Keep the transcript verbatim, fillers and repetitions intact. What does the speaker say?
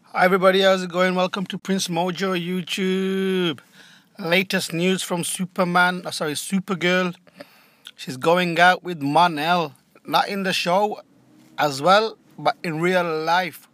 Hi everybody, how's it going? Welcome to Prince Mojo YouTube. Latest news from Superman, uh, sorry, Supergirl. She's going out with Mon-El, not in the show as well, but in real life.